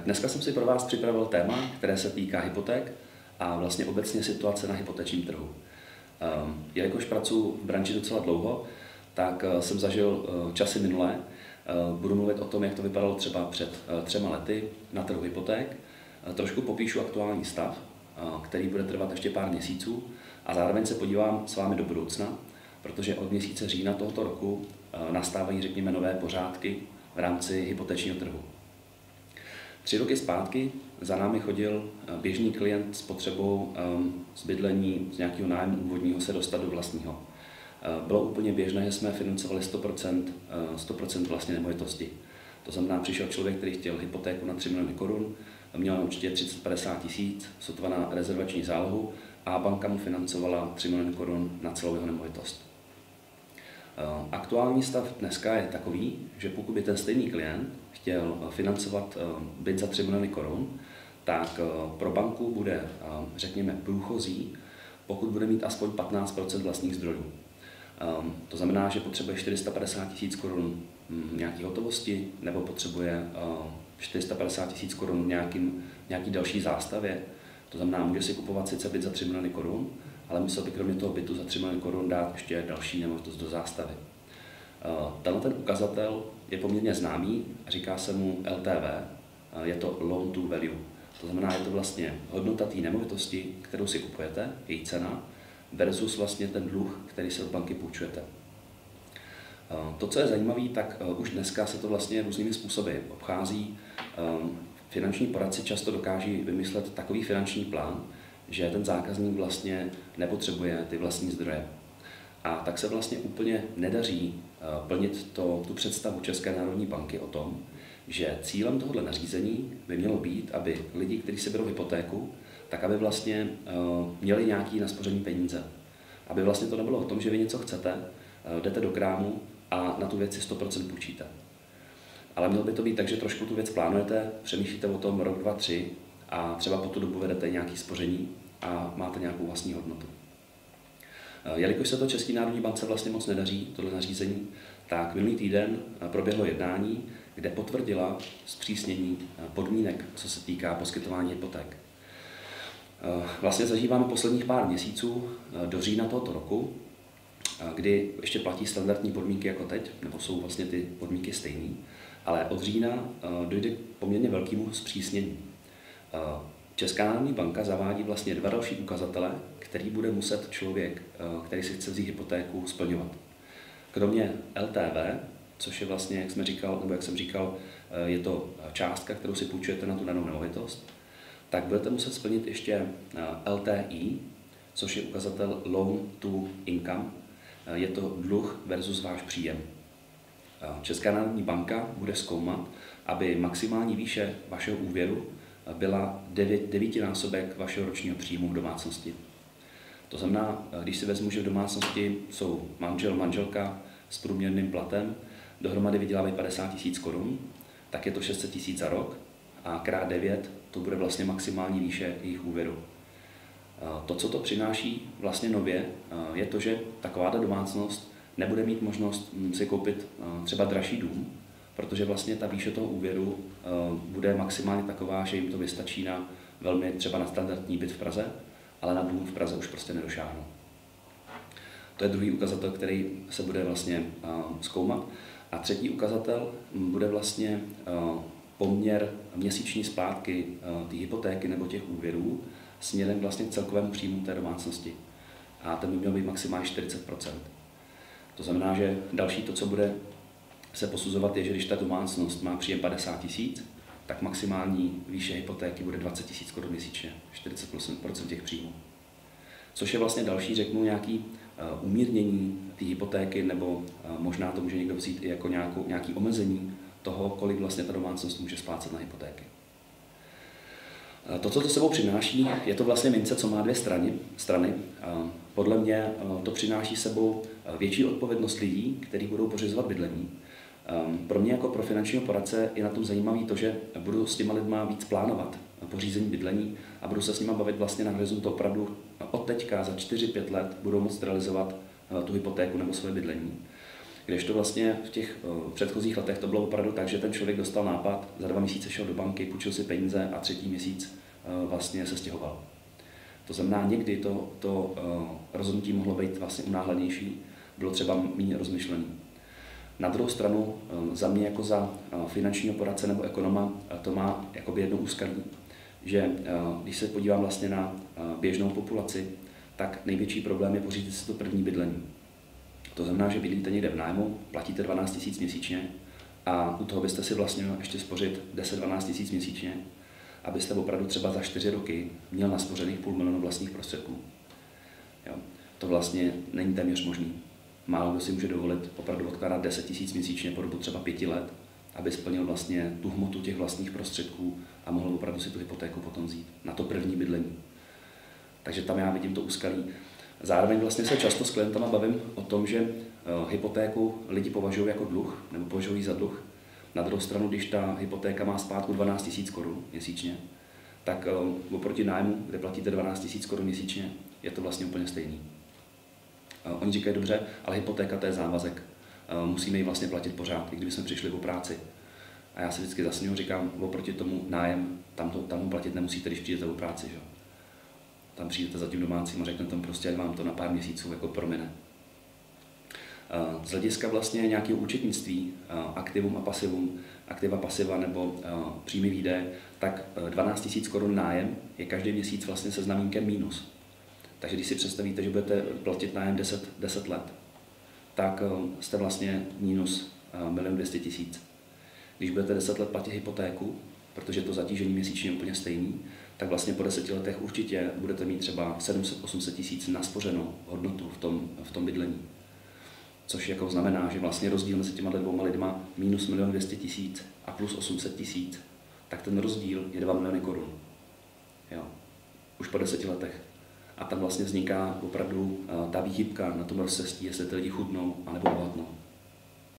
Dneska jsem si pro vás připravil téma, které se týká hypoték a vlastně obecně situace na hypotečním trhu. Jelikož pracuji v branži docela dlouho, tak jsem zažil časy minulé. Budu mluvit o tom, jak to vypadalo třeba před 3 lety na trhu hypoték. Trošku popíšu aktuální stav, který bude trvat ještě pár měsíců, a zároveň se podívám s vámi do budoucna, protože od měsíce října tohoto roku nastávají, řekněme, nové pořádky v rámci hypotečního trhu. 3 roky zpátky za námi chodil běžný klient s potřebou z bydlení, z nějakého nájmu úvodního se dostat do vlastního. Bylo úplně běžné, že jsme financovali 100% vlastně nemovitosti. To znamená, přišel člověk, který chtěl hypotéku na 3 miliony korun, měl určitě 30-50 tisíc, sotva na rezervační zálohu, a banka mu financovala 3 miliony korun na celou jeho nemovitost. Aktuální stav dneska je takový, že pokud by ten stejný klient chtěl financovat byt za 3 miliony korun, tak pro banku bude, řekněme, průchozí, pokud bude mít aspoň 15% vlastních zdrojů. To znamená, že potřebuje 450 tisíc korun nějaké hotovosti, nebo potřebuje 450 tisíc korun nějaký další zástavě. To znamená, může si kupovat sice byt za 3 miliony korun, ale musel by kromě toho bytu za 3 miliony korun dát ještě další nemovitost do zástavy. Tenhle ten ukazatel je poměrně známý, říká se mu LTV, je to Loan to Value. To znamená, je to vlastně hodnota té nemovitosti, kterou si kupujete, její cena, versus vlastně ten dluh, který se od banky půjčujete. To, co je zajímavé, tak už dneska se to vlastně různými způsoby obchází. Finanční poradci často dokáží vymyslet takový finanční plán, že ten zákazník vlastně nepotřebuje ty vlastní zdroje. A tak se vlastně úplně nedaří plnit tu představu České národní banky o tom, že cílem tohoto nařízení by mělo být, aby lidi, kteří si berou hypotéku, tak aby vlastně měli nějaké naspoření peníze. Aby vlastně to nebylo o tom, že vy něco chcete, jdete do krámu a na tu věc si 100% půjčíte. Ale mělo by to být tak, že trošku tu věc plánujete, přemýšlíte o tom rok, 2, 3 a třeba po tu dobu vedete nějaké spoření a máte nějakou vlastní hodnotu. Jelikož se to České národní bance vlastně moc nedaří, tohle nařízení, tak minulý týden proběhlo jednání, kde potvrdila zpřísnění podmínek, co se týká poskytování hypoték. Vlastně zažíváme posledních pár měsíců do října tohoto roku, kdy ještě platí standardní podmínky jako teď, nebo jsou vlastně ty podmínky stejné, ale od října dojde k poměrně velkému zpřísnění. Česká národní banka zavádí vlastně 2 další ukazatele, který bude muset člověk, který si chce vzít hypotéku, splňovat. Kromě LTV, což je vlastně, jak jsem říkal, je to částka, kterou si půjčujete na tu danou nemovitost, tak budete muset splnit ještě LTI, což je ukazatel Loan to Income. Je to dluh versus váš příjem. Česká národní banka bude zkoumat, aby maximální výše vašeho úvěru byla 9násobek vašeho ročního příjmu v domácnosti. To znamená, když si vezmu, že v domácnosti jsou manžel, manželka s průměrným platem, dohromady vydělávají 50 tisíc korun, tak je to 600 tisíc za rok a krát 9 to bude vlastně maximální výše jejich úvěru. To, co to přináší vlastně nově, je to, že takováto domácnost nebude mít možnost si koupit třeba dražší dům, protože vlastně ta výše toho úvěru bude maximálně taková, že jim to vystačí na třeba na standardní byt v Praze, ale na dům v Praze už prostě nedošáhnou. To je druhý ukazatel, který se bude vlastně zkoumat. A třetí ukazatel bude vlastně poměr měsíční splátky té hypotéky nebo těch úvěrů směrem vlastně k celkovému příjmu té domácnosti. A ten by měl být maximálně 40%. To znamená, že další to, co bude se posuzovat, je, že když ta domácnost má příjem 50 tisíc, tak maximální výše hypotéky bude 20 tisíc korun měsíčně, 40% těch příjmů. Což je vlastně další, řeknu, nějaký umírnění té hypotéky, nebo možná to může někdo vzít i jako nějaký omezení toho, kolik vlastně ta domácnost může splácet na hypotéky. To, co to sebou přináší, je to vlastně mince, co má 2 strany. Podle mě to přináší sebou větší odpovědnost lidí, kteří budou pořizovat bydlení. Pro mě jako pro finančního poradce je na tom zajímavé to, že budu s těma lidma víc plánovat pořízení bydlení a budu se s nima bavit vlastně na horizontu opravdu od teďka za 4-5 let budou moct realizovat tu hypotéku nebo své bydlení. Kdežto vlastně v těch předchozích letech to bylo opravdu tak, že ten člověk dostal nápad, za 2 měsíce šel do banky, půjčil si peníze a 3. měsíc vlastně se stěhoval. To znamená, někdy to rozhodnutí mohlo být vlastně unáhlenější, bylo třeba méně rozmyšlené. Na druhou stranu, za mě jako za finančního poradce nebo ekonoma, to má jakoby jedno úskalí, že když se podívám vlastně na běžnou populaci, tak největší problém je pořídit si to první bydlení. To znamená, že bydlíte někde v nájmu, platíte 12 000 měsíčně a u toho byste si vlastně měl ještě spořit 10-12 000 měsíčně, abyste opravdu třeba za 4 roky měl naspořených 500 000 vlastních prostředků. Jo. To vlastně není téměř možný. Málo kdo si může dovolit opravdu odkládat 10 000 měsíčně po dobu třeba 5 let, aby splnil vlastně tu hmotu těch vlastních prostředků a mohl opravdu si tu hypotéku potom vzít na to první bydlení. Takže tam já vidím to úskalí. Zároveň vlastně se často s klientama bavím o tom, že hypotéku lidi považují jako dluh, nebo považují za dluh. Na druhou stranu, když ta hypotéka má splátku 12 000 korun měsíčně, tak oproti nájmu, kde platíte 12 000 korun měsíčně, je to vlastně úplně stejný. Oni říkají, dobře, ale hypotéka to je závazek. Musíme ji vlastně platit pořád, i kdybychom přišli o práci. A já si vždycky zase říkám, oproti tomu nájem, tam platit nemusíte, když přijdete o práci. Že? Tam přijdete za tím domácím a řekne tam prostě, ať vám to na pár měsíců jako promine. Z hlediska vlastně nějakého účetnictví, aktivum a pasivum, aktiva, pasiva nebo příjmy výdaje, tak 12 000 korun nájem je každý měsíc vlastně se znamínkem mínus. Takže když si představíte, že budete platit nájem 10 let, tak jste vlastně minus 1 200 000. Když budete 10 let platit hypotéku, protože to zatížení měsíčně je úplně stejný, tak vlastně po 10 letech určitě budete mít třeba 700-800 000 naspořenou hodnotu v tom bydlení. Což jako znamená, že vlastně rozdíl mezi těma dvěma lidma minus 1 200 000 a plus 800 000, tak ten rozdíl je 2 miliony korun. Jo. Už po 10 letech. A tam vlastně vzniká opravdu ta výchybka na tom rozcestí, jestli ty lidi chudnou anebo bohatnou.